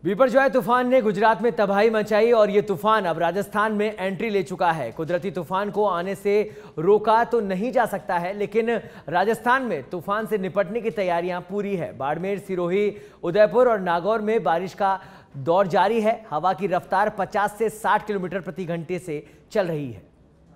बिपरजॉय तूफान ने गुजरात में तबाही मचाई और ये तूफान अब राजस्थान में एंट्री ले चुका है। कुदरती तूफान को आने से रोका तो नहीं जा सकता है, लेकिन राजस्थान में तूफान से निपटने की तैयारियां पूरी है। बाड़मेर, सिरोही, उदयपुर और नागौर में बारिश का दौर जारी है। हवा की रफ्तार 50 से 60 किलोमीटर प्रति घंटे से चल रही है।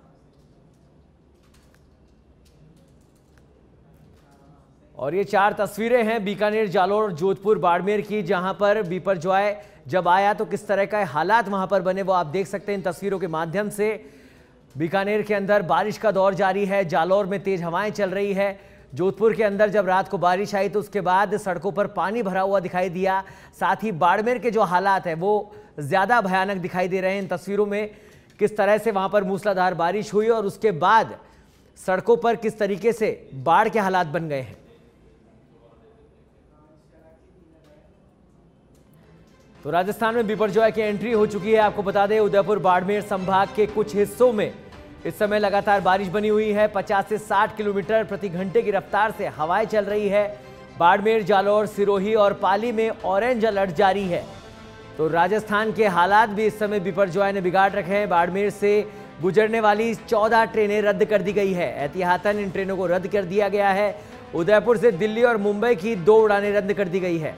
और ये 4 तस्वीरें हैं बीकानेर, जालोर, जोधपुर, बाड़मेर की, जहां पर बिपरजॉय जब आया तो किस तरह का हालात वहां पर बने वो आप देख सकते हैं इन तस्वीरों के माध्यम से। बीकानेर के अंदर बारिश का दौर जारी है, जालोर में तेज हवाएं चल रही है। जोधपुर के अंदर जब रात को बारिश आई तो उसके बाद सड़कों पर पानी भरा हुआ दिखाई दिया। साथ ही बाड़मेर के जो हालात है वो ज्यादा भयानक दिखाई दे रहे हैं इन तस्वीरों में। किस तरह से वहां पर मूसलाधार बारिश हुई और उसके बाद सड़कों पर किस तरीके से बाढ़ के हालात बन गए हैं। तो राजस्थान में बिपरजॉय की एंट्री हो चुकी है। आपको बता दें, उदयपुर, बाड़मेर संभाग के कुछ हिस्सों में इस समय लगातार बारिश बनी हुई है। 50 से 60 किलोमीटर प्रति घंटे की रफ्तार से हवाएं चल रही है। बाड़मेर, जालोर, सिरोही और पाली में ऑरेंज अलर्ट जारी है। तो राजस्थान के हालात भी इस समय बिपरजॉय ने बिगाड़ रखे हैं। बाड़मेर से गुजरने वाली 14 ट्रेनें रद्द कर दी गई है। एहतियातन इन ट्रेनों को रद्द कर दिया गया है। उदयपुर से दिल्ली और मुंबई की 2 उड़ानें रद्द कर दी गई है।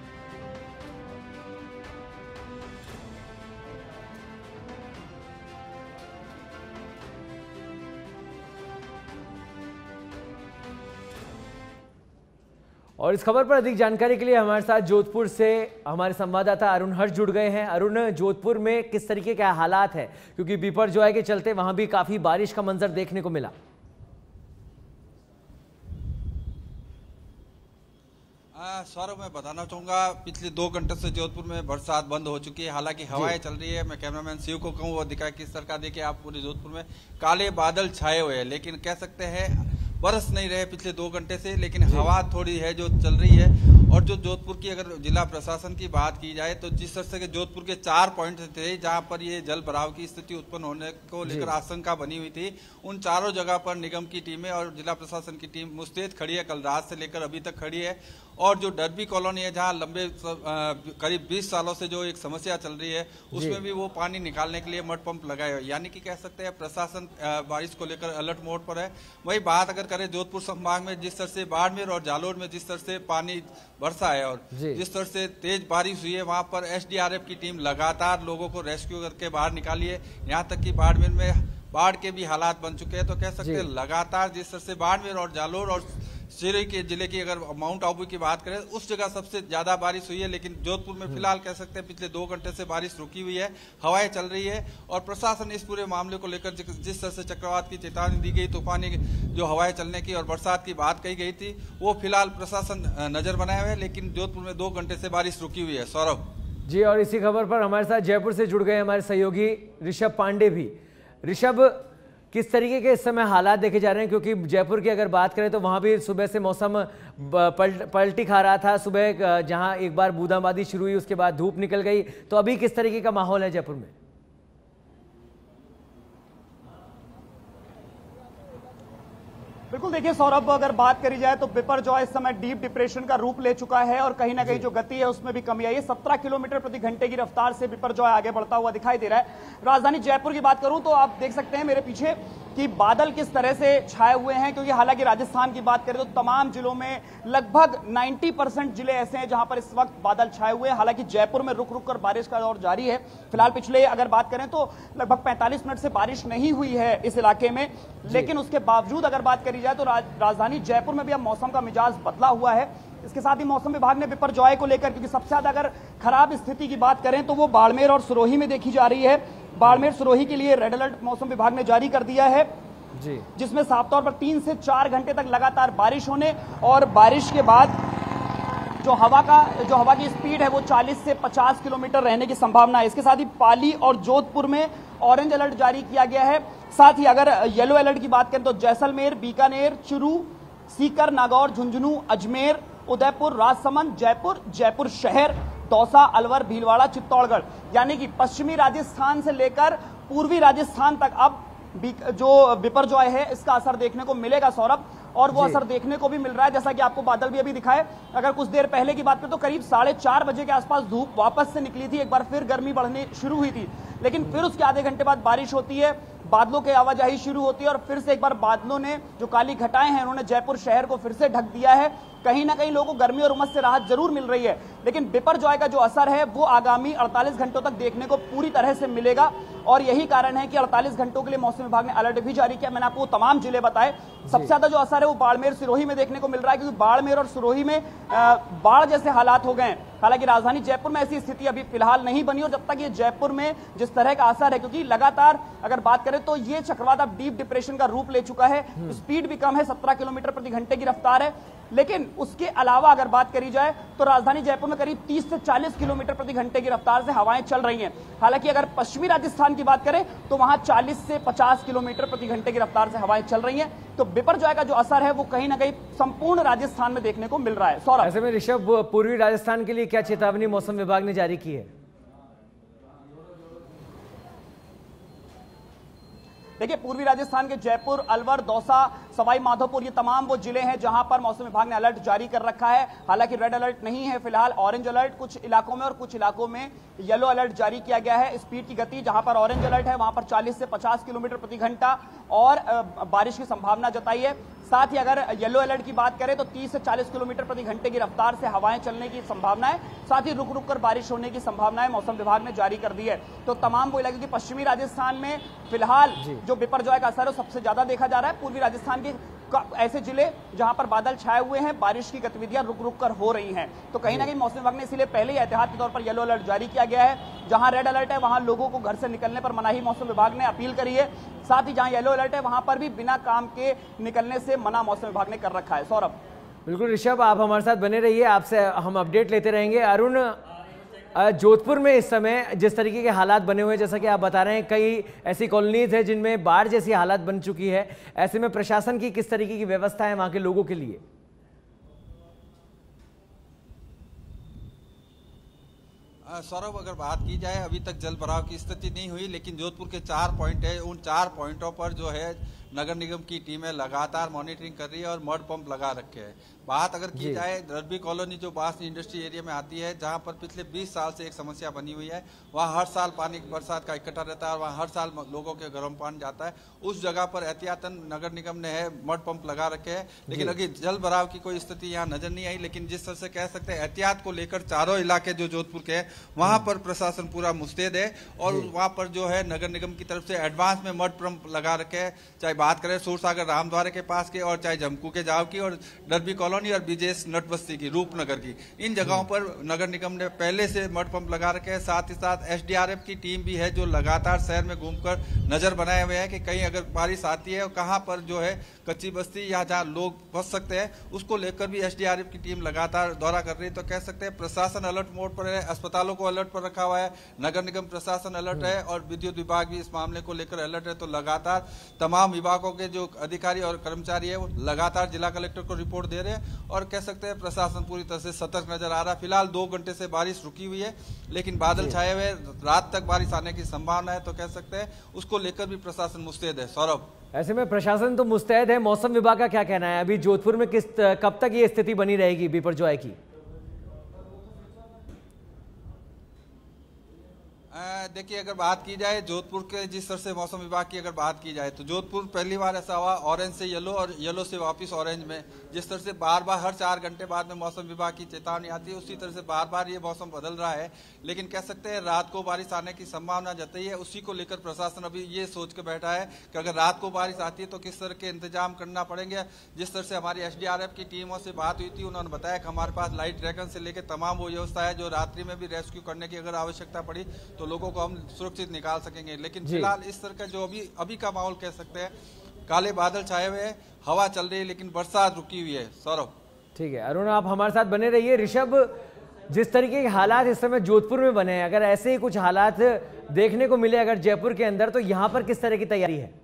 और इस खबर पर अधिक जानकारी के लिए हमारे साथ जोधपुर से हमारे संवाददाता अरुण हर्ष जुड़ गए हैं। अरुण, जोधपुर में किस तरीके के हालात है, क्योंकि बिपरजॉय के चलते वहां भी काफी बारिश का मंजर देखने को मिला। सौरभ, मैं बताना चाहूंगा पिछले 2 घंटे से जोधपुर में बरसात बंद हो चुकी है। हालांकि हवाएं चल रही है। मैं कैमरामैन शिव को कहूँ वो दिखाए किस तरह का। देखिए आप, पूरे जोधपुर में काले बादल छाए हुए हैं, लेकिन कह सकते हैं बरस नहीं रहे पिछले 2 घंटे से, लेकिन हवा थोड़ी है जो चल रही है। और जो जोधपुर की अगर जिला प्रशासन की बात की जाए तो जिस तरह से जोधपुर के 4 पॉइंट थे जहां पर ये जल भराव की स्थिति उत्पन्न होने को लेकर आशंका बनी हुई थी, उन चारों जगह पर निगम की टीमें और जिला प्रशासन की टीम मुस्तैद खड़ी है। कल रात से लेकर अभी तक खड़ी है। और जो डरबी कॉलोनी है जहां लंबे करीब 20 सालों से जो एक समस्या चल रही है, उसमें भी वो पानी निकालने के लिए मड पंप लगाए हुए, यानी कि कह सकते हैं प्रशासन बारिश को लेकर अलर्ट मोड पर है। वही बात अगर करें जोधपुर संभाग में, जिस तरह से बाड़मेर और जालोर में जिस तरह से पानी बरसा है और जिस तरह से तेज बारिश हुई है, वहां पर एसडीआरएफ की टीम लगातार लोगों को रेस्क्यू करके बाहर निकाली है। यहाँ तक कि बाड़मेर में बाढ़ के भी हालात बन चुके हैं। तो कह सकते हैं लगातार जिस तरह से बाड़मेर और जालोर और सिरोही के जिले की अगर माउंट आबू की बात करें, उस जगह सबसे ज्यादा बारिश हुई है। लेकिन जोधपुर में फिलहाल कह सकते हैं पिछले 2 घंटे से बारिश रुकी हुई है, हवाएं चल रही है। और प्रशासन इस पूरे मामले को लेकर जिस तरह से चक्रवात की चेतावनी दी गई, तूफानी जो हवाएं चलने की और बरसात की बात कही गई थी, वो फिलहाल प्रशासन नजर बनाए हुए है। लेकिन जोधपुर में 2 घंटे से बारिश रुकी हुई है। सौरभ जी, और इसी खबर पर हमारे साथ जयपुर से जुड़ गए हमारे सहयोगी ऋषभ पांडे भी। ऋषभ, किस तरीके के इस समय हालात देखे जा रहे हैं, क्योंकि जयपुर की अगर बात करें तो वहां भी सुबह से मौसम पलटी खा रहा था। सुबह जहां एक बार बूंदाबांदी शुरू हुई, उसके बाद धूप निकल गई, तो अभी किस तरीके का माहौल है जयपुर में? बिल्कुल, देखिए सौरभ, अगर बात करी जाए तो बिपरजॉय इस समय डीप डिप्रेशन का रूप ले चुका है और कहीं ना कहीं जो गति है उसमें भी कमी आई है। 17 किलोमीटर प्रति घंटे की रफ्तार से बिपरजॉय आगे बढ़ता हुआ दिखाई दे रहा है। राजधानी जयपुर की बात करूं तो आप देख सकते हैं मेरे पीछे कि बादल किस तरह से छाए हुए हैं, क्योंकि हालांकि राजस्थान की बात करें तो तमाम जिलों में लगभग 90% जिले ऐसे हैं जहां पर इस वक्त बादल छाए हुए हैं। हालांकि जयपुर में रुक रुक कर बारिश का दौर जारी है। फिलहाल पिछले अगर बात करें तो लगभग 45 मिनट से बारिश नहीं हुई है इस इलाके में, लेकिन उसके बावजूद अगर बात करी जाए तो राजधानी जयपुर में भी अब मौसम का मिजाज बदला हुआ है। इसके साथ ही मौसम विभाग ने बिपरजॉय को लेकर, क्योंकि सबसे ज्यादा अगर खराब स्थिति की बात करें तो वो बाड़मेर और सिरोही में देखी जा रही है। बाड़मेर, सिरोही के लिए रेड अलर्ट मौसम विभाग ने जारी कर दिया है, जिसमें साफ तौर पर 3 से 4 घंटे तक लगातार बारिश होने और बारिश के बाद जो हवा की स्पीड है वो 40 से 50 किलोमीटर रहने की संभावना है। इसके साथ ही पाली और जोधपुर में ऑरेंज अलर्ट जारी किया गया है। साथ ही अगर येलो अलर्ट की बात करें तो जैसलमेर, बीकानेर, चुरू, सीकर, नागौर, झुंझुनू, अजमेर, उदयपुर, राजसमंद, जयपुर, जयपुर शहर, दौसा, अलवर, भीलवाड़ा, चित्तौड़गढ़, यानी कि पश्चिमी राजस्थान से लेकर पूर्वी राजस्थान तक अब जो बिपरजॉय है इसका असर देखने को मिलेगा सौरभ। और वो असर देखने को भी मिल रहा है। जैसा कि आपको बादल भी अभी दिखाए, अगर कुछ देर पहले की बात करें तो करीब 4:30 बजे के आसपास धूप वापस से निकली थी, एक बार फिर गर्मी बढ़नी शुरू हुई थी, लेकिन फिर उसके आधे घंटे बाद बारिश होती है, बादलों की आवाजाही शुरू होती है और फिर से एक बार बादलों ने जो काली घटाएं हैं उन्होंने जयपुर शहर को फिर से ढक दिया है। कहीं ना कहीं लोगों को गर्मी और उमस से राहत जरूर मिल रही है, लेकिन बिपरजॉय का जो असर है वो आगामी 48 घंटों तक देखने को पूरी तरह से मिलेगा और यही कारण है कि 48 घंटों के लिए मौसम विभाग ने अलर्ट भी जारी किया। मैंने आपको तमाम जिले बताए, सबसे ज्यादा जो असर है वो बाड़मेर सिरोही में देखने को मिल रहा है, क्योंकि बाड़मेर और सिरोही में बाढ़ जैसे हालात हो गए। हालांकि राजधानी जयपुर में ऐसी स्थिति अभी फिलहाल नहीं बनी और जब तक ये जयपुर में जिस तरह का असर है, क्योंकि लगातार अगर बात करें तो ये चक्रवात अब डीप डिप्रेशन का रूप ले चुका है, स्पीड भी कम है, 17 किलोमीटर प्रति घंटे की रफ्तार है, लेकिन उसके अलावा अगर बात करी जाए तो राजधानी जयपुर में करीब 30 से 40 किलोमीटर प्रति घंटे की रफ्तार से हवाएं चल रही हैं। हालांकि अगर पश्चिमी राजस्थान की बात करें तो वहां 40 से 50 किलोमीटर प्रति घंटे की रफ्तार से हवाएं चल रही हैं। तो बिपरजॉय का जो असर है वो कहीं ना कहीं संपूर्ण राजस्थान में देखने को मिल रहा है। सौरभ, ऐसे में ऋषभ, पूर्वी राजस्थान के लिए क्या चेतावनी मौसम विभाग ने जारी की है? देखिए, पूर्वी राजस्थान के जयपुर, अलवर, दौसा, सवाई माधोपुर, ये तमाम वो जिले हैं जहां पर मौसम विभाग ने अलर्ट जारी कर रखा है। हालांकि रेड अलर्ट नहीं है फिलहाल, ऑरेंज अलर्ट कुछ इलाकों में और कुछ इलाकों में येलो अलर्ट जारी किया गया है। स्पीड की गति जहां पर ऑरेंज अलर्ट है वहां पर 40 से 50 किलोमीटर प्रति घंटा और बारिश की संभावना जताई है। साथ ही अगर येलो अलर्ट की बात करें तो 30 से 40 किलोमीटर प्रति घंटे की रफ्तार से हवाएं चलने की संभावना है। साथ ही रुक रुक कर बारिश होने की संभावनाएं मौसम विभाग ने जारी कर दी है। तो तमाम वो इलाके, पश्चिमी राजस्थान में फिलहाल जो बिपरजॉय का असर है सबसे ज्यादा देखा जा रहा है। पूर्वी राजस्थान के ऐसे जिले जहां पर बादल छाए हुए हैं, बारिश की गतिविधियां रुक रुक कर हो रही हैं। तो कहीं ना कहीं मौसम विभाग ने इसीलिए पहले ही एहतियात के तौर पर येलो अलर्ट जारी किया गया है। जहां रेड अलर्ट है वहां लोगों को घर से निकलने पर मनाही मौसम विभाग ने अपील करी है। साथ ही जहां येलो अलर्ट है वहां पर भी बिना काम के निकलने से मना मौसम विभाग ने कर रखा है। सौरभ, बिल्कुल ऋषभ, आप हमारे साथ बने रहिए, आपसे हम अपडेट लेते रहेंगे। अरुण, जोधपुर में इस समय जिस तरीके के हालात बने हुए हैं, जैसा कि आप बता रहे हैं, कई ऐसी कॉलोनीज है जिनमें बाढ़ जैसी हालात बन चुकी है, ऐसे में प्रशासन की किस तरीके की व्यवस्था है वहां के लोगों के लिए? सौरभ, अगर बात की जाए अभी तक जल भराव की स्थिति नहीं हुई, लेकिन जोधपुर के 4 पॉइंट है, उन 4 पॉइंटों पर जो है नगर निगम की टीमें लगातार मॉनिटरिंग कर रही है और मड पंप लगा रखे हैं। बात अगर की जाए रग्बी कॉलोनी जो बास इंडस्ट्री एरिया में आती है, जहां पर पिछले 20 साल से एक समस्या बनी हुई है, वहां हर साल पानी बरसात का इकट्ठा रहता है और वहां हर साल लोगों के घरों में पानी जाता है। उस जगह पर एहतियातन नगर निगम ने है मड पंप लगा रखे हैं, लेकिन अभी जल भराव की कोई स्थिति यहाँ नजर नहीं आई। लेकिन जिस तरह से कह सकते हैं एहतियात को लेकर चारों इलाके जो जोधपुर के हैं वहां पर प्रशासन पूरा मुस्तैद है और वहां पर जो है नगर निगम की तरफ से एडवांस में मड पंप लगा रखे हैं। चाहे बात करें सूरसागर रामद्वारे के पास के और चाहे जमकू के जाव की और डरबी कॉलोनी और बीजेएस नटबस्ती की, रूपनगर की, इन जगहों पर नगर निगम ने पहले से मड पंप लगा रखे हैं। साथ ही साथ एसडीआरएफ की टीम भी है जो लगातार शहर में घूमकर नजर बनाए हुए हैं कि कहीं अगर बारिश आती है और कहां पर जो है कच्ची बस्ती या जहां लोग फंस सकते हैं, उसको लेकर भी एसडीआरएफ की टीम लगातार दौरा कर रही है। तो कह सकते हैं प्रशासन अलर्ट मोड पर है, अस्पतालों को अलर्ट पर रखा हुआ है, नगर निगम प्रशासन अलर्ट है और विद्युत विभाग भी इस मामले को लेकर अलर्ट है। तो लगातार तमाम विभागों के जो अधिकारी और कर्मचारी है वो लगातार जिला कलेक्टर को रिपोर्ट दे रहे हैं और कह सकते हैं प्रशासन पूरी तरह से सतर्क नजर आ रहा है। फिलहाल 2 घंटे से बारिश रुकी हुई है, लेकिन बादल छाए हुए, रात तक बारिश आने की संभावना है। तो कह सकते हैं उसको लेकर भी प्रशासन मुस्तैद है। सौरभ, ऐसे में प्रशासन तो मुस्तैद है, मौसम विभाग का क्या कहना है? अभी जोधपुर में कब तक ये स्थिति बनी रहेगी बिपरजॉय की? देखिए, अगर बात की जाए जोधपुर के जिस तरह से मौसम विभाग की अगर बात की जाए तो जोधपुर पहली बार ऐसा हुआ ऑरेंज से येलो और येलो से वापस ऑरेंज में, जिस तरह से बार बार हर 4 घंटे बाद में मौसम विभाग की चेतावनी आती है, उसी तरह से बार बार ये मौसम बदल रहा है। लेकिन कह सकते हैं रात को बारिश आने की संभावना जताई है, उसी को लेकर प्रशासन अभी ये सोच के बैठा है कि अगर रात को बारिश आती है तो किस तरह के इंतजाम करना पड़ेंगे। जिस तरह से हमारी एसडीआरएफ की टीमों से बात हुई थी, उन्होंने बताया कि हमारे पास लाइट ड्रैगन से लेकर तमाम वो व्यवस्था है जो रात्रि में भी रेस्क्यू करने की अगर आवश्यकता पड़ी तो लोगों को हम सुरक्षित निकाल सकेंगे। लेकिन फिलहाल इस तरह का जो अभी का माहौल कह सकते हैं, काले बादल छाए हुए हैं, हवा चल रही है, लेकिन बरसात रुकी हुई है। सौरभ, ठीक है अरुण, आप हमारे साथ बने रहिए। ऋषभ, जिस तरीके के हालात इस समय जोधपुर में बने हैं, अगर ऐसे ही कुछ हालात देखने को मिले अगर जयपुर के अंदर, तो यहां पर किस तरह की तैयारी है?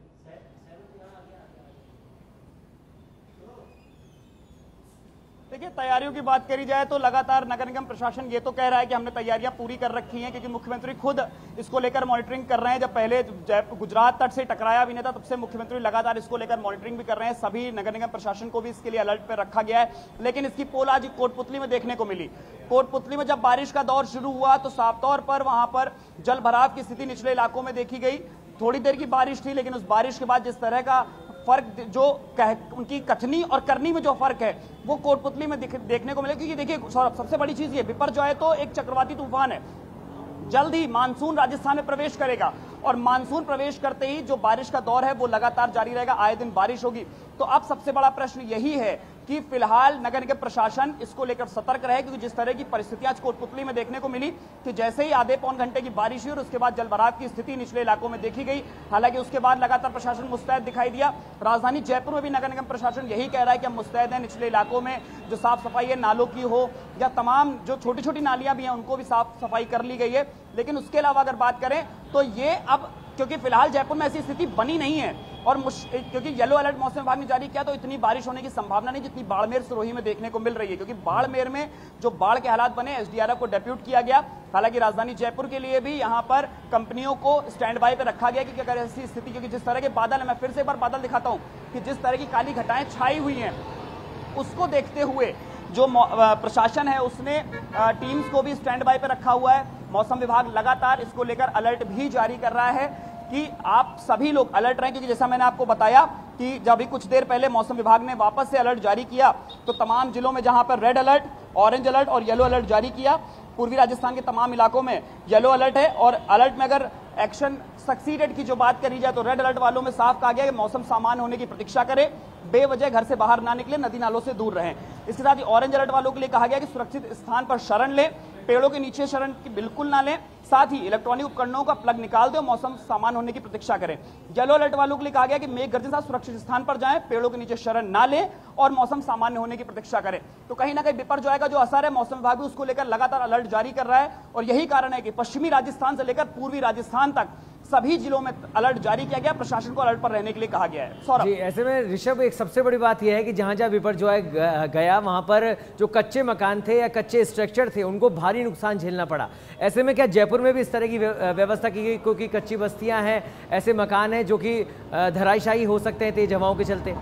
देखिए, तैयारियों की बात करी जाए तो लगातार नगर निगम प्रशासन ये तो कह रहा है कि हमने तैयारियां पूरी कर रखी हैं, क्योंकि मुख्यमंत्री खुद इसको लेकर मॉनिटरिंग कर रहे हैं। जब पहले गुजरात तट से टकराया भी नहीं था, तब से मुख्यमंत्री लगातार इसको लेकर मॉनिटरिंग भी कर रहे हैं। सभी नगर निगम प्रशासन को भी इसके लिए अलर्ट पर रखा गया है। लेकिन इसकी पोल आज कोटपुतली में देखने को मिली। कोटपुतली में जब बारिश का दौर शुरू हुआ तो साफ तौर पर वहां पर जल भराव की स्थिति निचले इलाकों में देखी गई। थोड़ी देर की बारिश थी, लेकिन उस बारिश के बाद जिस तरह का फर्क जो उनकी कथनी और करनी में जो फर्क है वो कोटपुतली में देखने को मिले। क्योंकि देखिए सौरभ, सबसे बड़ी चीज ये बिपरजॉय तो एक चक्रवाती तूफान है, जल्द ही मानसून राजस्थान में प्रवेश करेगा और मानसून प्रवेश करते ही जो बारिश का दौर है वो लगातार जारी रहेगा, आए दिन बारिश होगी। तो अब सबसे बड़ा प्रश्न यही है कि फिलहाल नगर निगम प्रशासन इसको लेकर सतर्क रहे, क्योंकि जिस तरह की परिस्थितियां कोटपुतली में देखने को मिली कि जैसे ही आधे पौन घंटे की बारिश हुई और उसके बाद जलभराव की स्थिति निचले इलाकों में देखी गई। हालांकि उसके बाद लगातार प्रशासन मुस्तैद दिखाई दिया। राजधानी जयपुर में भी नगर निगम प्रशासन यही कह रहा है कि हम मुस्तैद हैं, निचले इलाकों में जो साफ सफाई है नालों की हो या तमाम जो छोटी छोटी नालियां भी हैं उनको भी साफ सफाई कर ली गई है। लेकिन उसके अलावा अगर बात करें तो ये अब, क्योंकि फिलहाल जयपुर में ऐसी स्थिति बनी नहीं है और क्योंकि येलो अलर्ट मौसम विभाग ने जारी किया तो इतनी बारिश होने की संभावना नहीं जितनी बाड़मेर सिरोही में देखने को मिल रही है। क्योंकि बाड़मेर में जो बाढ़ के हालात बने, एसडीआरएफ को डेप्यूट किया गया। हालांकि राजधानी जयपुर के लिए भी यहां पर कंपनियों को स्टैंड बाय पे रखा गया, क्योंकि अगर ऐसी स्थिति, क्योंकि जिस तरह के बादल है, मैं फिर से एक बार बादल दिखाता हूं कि जिस तरह की काली घटाएं छाई हुई हैं, उसको देखते हुए जो प्रशासन है उसने टीम्स को भी स्टैंड बाय पे रखा हुआ है। मौसम विभाग लगातार इसको लेकर अलर्ट भी जारी कर रहा है कि आप सभी लोग अलर्ट रहें, क्योंकि जैसा मैंने आपको बताया कि जब भी कुछ देर पहले मौसम विभाग ने वापस से अलर्ट जारी किया तो तमाम जिलों में जहां पर रेड अलर्ट, ऑरेंज अलर्ट और येलो अलर्ट जारी किया। पूर्वी राजस्थान के तमाम इलाकों में येलो अलर्ट है और अलर्ट में अगर एक्शन सक्सीडेड की जो बात करी जाए तो रेड अलर्ट वालों में साफ कहा गया कि मौसम सामान्य होने की प्रतीक्षा करें, बेवजह घर से बाहर ना निकले, नदी नालों से दूर रहें। इसके साथ ही ऑरेंज अलर्ट वालों के लिए कहा गया कि सुरक्षित स्थान पर शरण लें, पेड़ों के नीचे शरण की बिल्कुल ना लें, साथ ही इलेक्ट्रॉनिक उपकरणों का प्लग निकाल दें, मौसम सामान्य होने की प्रतीक्षा करें। येलो अलर्ट वालों के लिए कहा गया कि मेघ गर्जन के साथ सुरक्षित स्थान पर जाएं, पेड़ों के नीचे शरण ना लें और मौसम सामान्य होने की प्रतीक्षा करें। तो कहीं ना कहीं बिपरजॉय का जो असर है, मौसम विभाग भी उसको लेकर लगातार अलर्ट जारी कर रहा है और यही कारण है कि पश्चिमी राजस्थान से लेकर पूर्वी राजस्थान तक सभी जिलों में अलर्ट जारी किया गया, प्रशासन को अलर्ट पर रहने के लिए कहा गया है। सौरभ जी, ऐसे में ऋषभ, एक सबसे बड़ी बात यह है कि जहां जहां बिपरजॉय गया वहां पर जो कच्चे मकान थे या कच्चे स्ट्रक्चर थे उनको भारी नुकसान झेलना पड़ा। ऐसे में क्या जयपुर में भी इस तरह की व्यवस्था की गई, क्योंकि कच्ची बस्तियां हैं, ऐसे मकान हैं जो कि धराशायी हो सकते हैं तेज हवाओं के चलते?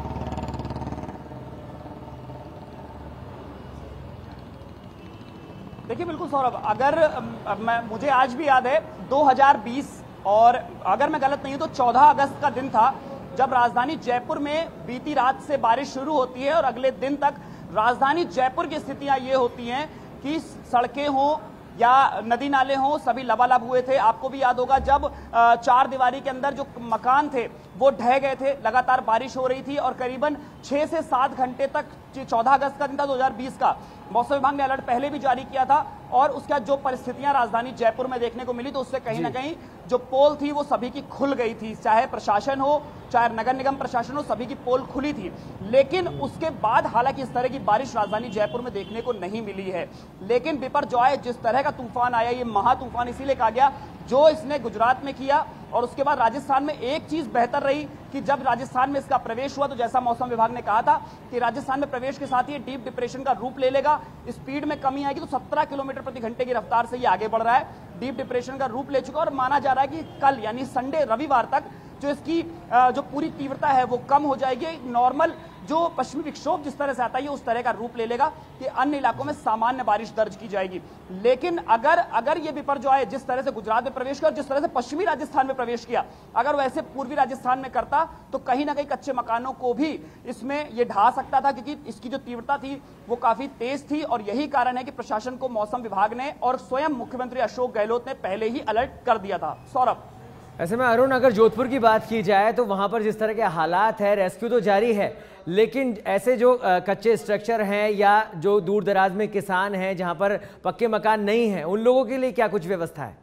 देखिए बिल्कुल सौरभ, अगर मुझे आज भी याद है 2020 और अगर मैं गलत नहीं हूं तो 14 अगस्त का दिन था जब राजधानी जयपुर में बीती रात से बारिश शुरू होती है और अगले दिन तक राजधानी जयपुर की स्थितियां ये होती हैं कि सड़कें हों या नदी नाले हों, सभी लबालब हुए थे। आपको भी याद होगा जब चार दीवारी के अंदर जो मकान थे वो ढह गए थे, लगातार बारिश हो रही थी और करीबन 6 से 7 घंटे तक, 14 अगस्त का दिन था 2020 का, मौसम विभाग ने अलर्ट पहले भी जारी किया था और उसका जो परिस्थितियां राजधानी जयपुर में देखने को मिली तो उससे कहीं ना कहीं जो पोल थी वो सभी की खुल गई थी, चाहे प्रशासन हो चाहे नगर निगम प्रशासन हो, सभी की पोल खुली थी। लेकिन उसके बाद हालांकि इस तरह की बारिश राजधानी जयपुर में देखने को नहीं मिली है। लेकिन बिपरजॉय जिस तरह का तूफान आया, ये महा तूफान इसीलिए कहा गया जो इसने गुजरात में किया और उसके बाद राजस्थान में एक चीज बेहतर रही कि जब राजस्थान में इसका प्रवेश हुआ तो जैसा मौसम विभाग ने कहा था कि राजस्थान में प्रवेश के साथ ही डीप डिप्रेशन का रूप ले लेगा, स्पीड में कमी आएगी, तो 17 किलोमीटर प्रति घंटे की रफ्तार से ये आगे बढ़ रहा है, डीप डिप्रेशन का रूप ले चुका और माना जा रहा है कि कल यानी संडे, रविवार तक जो इसकी जो पूरी तीव्रता है वो कम हो जाएगी। नॉर्मल जो पश्चिमी विक्षोभ जिस तरह से आता है उस तरह का रूप ले लेगा कि अन्य इलाकों में सामान्य बारिश दर्ज की जाएगी। लेकिन अगर ये बिपरजॉय जिस तरह से गुजरात में प्रवेश किया और जिस तरह से पश्चिमी राजस्थान में प्रवेश किया, अगर वैसे पूर्वी राजस्थान में करता तो कहीं ना कहीं कच्चे मकानों को भी इसमें ये ढा सकता था, क्योंकि इसकी जो तीव्रता थी वो काफी तेज थी और यही कारण है कि प्रशासन को मौसम विभाग ने और स्वयं मुख्यमंत्री अशोक गहलोत ने पहले ही अलर्ट कर दिया था। सौरभ, ऐसे में अरुण, अगर जोधपुर की बात की जाए तो वहां पर जिस तरह के हालात है, रेस्क्यू तो जारी है, लेकिन ऐसे जो कच्चे स्ट्रक्चर हैं या जो दूर दराज में किसान हैं जहां पर पक्के मकान नहीं हैं, उन लोगों के लिए क्या कुछ व्यवस्था है?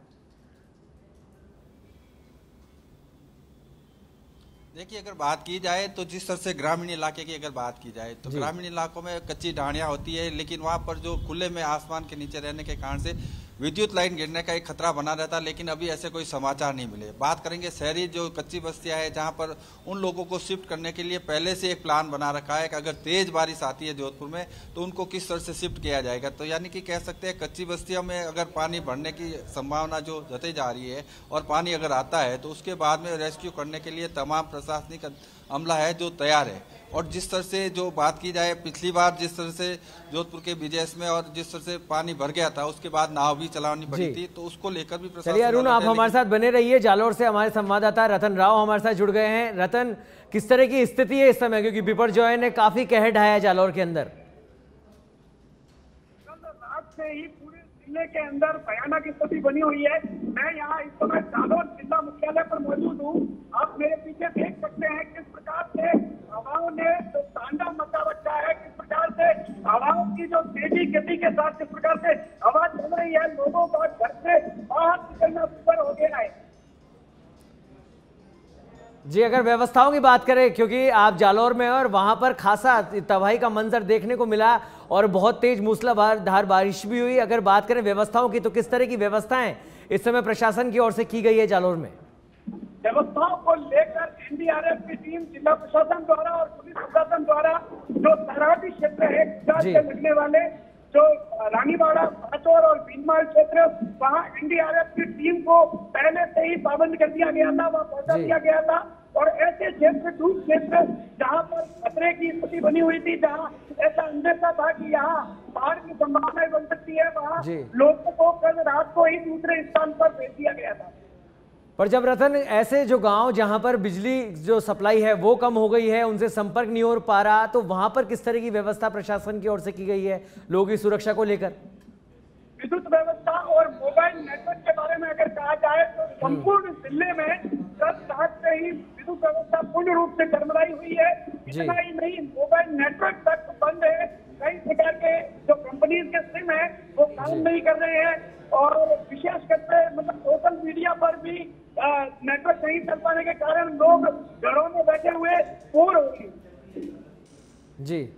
देखिए, अगर बात की जाए तो जिस तरह से ग्रामीण इलाके की अगर बात की जाए तो ग्रामीण इलाकों में कच्ची ढाणियां होती है, लेकिन वहां पर जो खुले में आसमान के नीचे रहने के कारण से विद्युत लाइन गिरने का एक खतरा बना रहता, लेकिन अभी ऐसे कोई समाचार नहीं मिले। बात करेंगे शहरी जो कच्ची बस्तियां हैं, जहां पर उन लोगों को शिफ्ट करने के लिए पहले से एक प्लान बना रखा है कि अगर तेज बारिश आती है जोधपुर में तो उनको किस तरह से शिफ्ट किया जाएगा। तो यानी कि कह सकते हैं कच्ची बस्तियों में अगर पानी बढ़ने की संभावना जो जताई जा रही है और पानी अगर आता है तो उसके बाद में रेस्क्यू करने के लिए तमाम प्रशासनिक अमला है जो तैयार है। और जिस तरह से जो बात की जाए, पिछली बार जिस तरह से जोधपुर के बीजेएस में और जिस तरह से पानी भर गया था, उसके बाद नाव भी चलानी पड़ी थी, तो उसको लेकर भी चलिए अरुण, आप हमारे साथ बने रहिए। जालोर से हमारे संवाददाता रतन राव हमारे साथ जुड़ गए हैं। रतन, किस तरह की स्थिति है इस समय, क्योंकि बिपरजॉय ने काफी कहर ढाया जालोर के अंदर? रात से ही पूरे जिले के अंदर भयानक स्थिति बनी हुई है। मैं यहाँ इस समय जालोर जिला मुख्यालय पर मौजूद हूँ। आप मेरे पीछे देख सकते हैं किस प्रकार से हवाओं ने जो तांडव मचा रखा है, किस प्रकार से हवाओं की जो तेजी गति के साथ किस प्रकार से हवा चल रही है, लोगों का घर से बाहर निकलना ऊपर हो गया है। जी, अगर व्यवस्थाओं की बात करें, क्योंकि आप जालोर में और वहां पर खासा तबाही का मंजर देखने को मिला और बहुत तेज मूसलाधार बारिश भी हुई। अगर बात करें व्यवस्थाओं की, तो किस तरह की व्यवस्थाएं इस समय प्रशासन की ओर से की गई है जालोर में? व्यवस्थाओं को लेकर एनडीआरएफ की टीम, जिला प्रशासन द्वारा और पुलिस प्रशासन द्वारा जो सरहदी क्षेत्र है से लगने वाले जो रानीवाड़ा, भाचौर और भीनमाल क्षेत्र, वहाँ एनडीआरएफ की टीम को पहले से ही पाबंद कर दिया गया था, वहाँ पहुंचा दिया गया था। और ऐसे क्षेत्र, दूर क्षेत्र जहाँ पर खतरे की स्थिति बनी हुई थी, जहाँ ऐसा अंदेशा था कि यहाँ बाढ़ की संभावनाएं बन सकती है, वहाँ लोगों को कल रात को ही दूसरे स्थान पर भेज दिया गया था। पर जब रतन, ऐसे जो गांव जहां पर बिजली जो सप्लाई है वो कम हो गई है, उनसे संपर्क नहीं हो पा रहा, तो वहां पर किस तरह की व्यवस्था प्रशासन की ओर से की गई है लोगों की सुरक्षा को लेकर? विद्युत व्यवस्था और मोबाइल नेटवर्क के बारे में अगर कहा जाए तो संपूर्ण जिले में कल रात से ही विद्युत व्यवस्था पूर्ण रूप से डगमगाई हुई है। इतना ही नहीं, मोबाइल नेटवर्क तक बंद है। कई प्रकार के जो कंपनीज के सिम है वो काम नहीं कर रहे हैं और विशेष करके मतलब सोशल मीडिया पर भी नेटवर्क नहीं चल पाने के कारण लोग घरों में बैठे हुए बोर हो रहे। जी,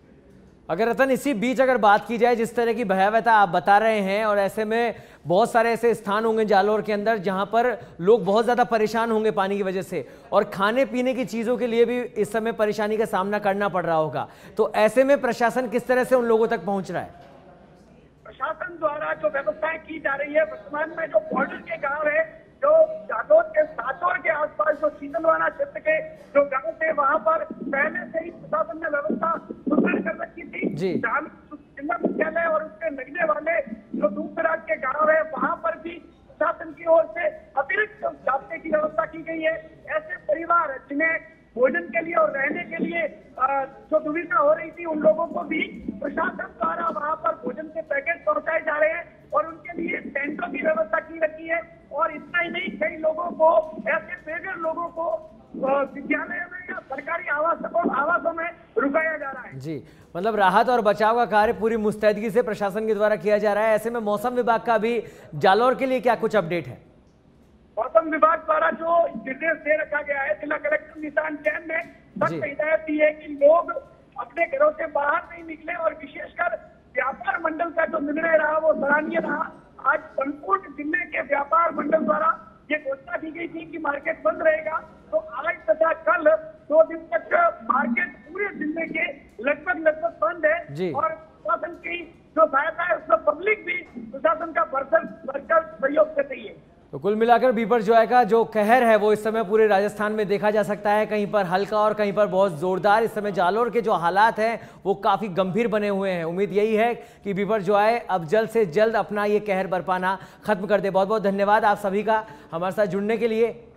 अगर रतन इसी बीच अगर बात की जाए, जिस तरह की भयावहता आप बता रहे हैं, और ऐसे में बहुत सारे ऐसे स्थान होंगे जालोर के अंदर जहां पर लोग बहुत ज्यादा परेशान होंगे पानी की वजह से, और खाने पीने की चीजों के लिए भी इस समय परेशानी का सामना करना पड़ रहा होगा, तो ऐसे में प्रशासन किस तरह से उन लोगों तक पहुंच रहा है? प्रशासन द्वारा जो व्यवस्थाएं की जा रही है, वर्तमान में जो बॉर्डर के गांव है, जो जालोर के साचौर के आसपास जो शीतलवाना क्षेत्र के जो गांव थे, वहां पर पहले से ही प्रशासन ने व्यवस्था सुदृढ़ कर रखी थी। जिला मुख्यालय और उसके लगने वाले जो दूर दराज के गांव है, वहां पर भी प्रशासन की ओर से अतिरिक्त जाब्ते की व्यवस्था की गई है। ऐसे परिवार जिन्हें भोजन के लिए और रहने के लिए जो दुविधा हो रही थी, उन लोगों को भी प्रशासन द्वारा वहां पर भोजन के पैकेट पहुंचाए जा रहे हैं और उनके लिए टेंटों की व्यवस्था की रखी है। और इतना ही नहीं, कई लोगों को, ऐसे बेघर लोगों को विद्यालय में या सरकारी आवासों में रुकाया जा रहा है। जी, मतलब राहत और बचाव का कार्य पूरी मुस्तैदगी से प्रशासन के द्वारा किया जा रहा है। ऐसे में मौसम विभाग का भी जालोर के लिए क्या कुछ अपडेट है? मौसम विभाग द्वारा जो निर्देश दे रखा गया है, जिला कलेक्टर निशान जैन ने सख्त हिदायत दी है कि लोग अपने घरों से बाहर नहीं निकले और विशेषकर व्यापार मंडल का जो निर्णय रहा वो सराहनीय रहा। आज संपूर्ण जिले के व्यापार मंडल द्वारा ये घोषणा की गई थी कि मार्केट बंद रहेगा, तो आज तथा कल 2 दिन तक मार्केट पूरे जिले के लगभग बंद है। और प्रशासन की जो सहायता है उसमें पब्लिक भी प्रशासन का भरकर सहयोग कर रही है। तो कुल मिलाकर बिपरजॉय का जो कहर है वो इस समय पूरे राजस्थान में देखा जा सकता है, कहीं पर हल्का और कहीं पर बहुत जोरदार। इस समय जालोर के जो हालात हैं वो काफी गंभीर बने हुए हैं। उम्मीद यही है कि बिपरजॉय अब जल्द से जल्द अपना ये कहर बरपाना खत्म कर दे। बहुत बहुत धन्यवाद आप सभी का हमारे साथ जुड़ने के लिए।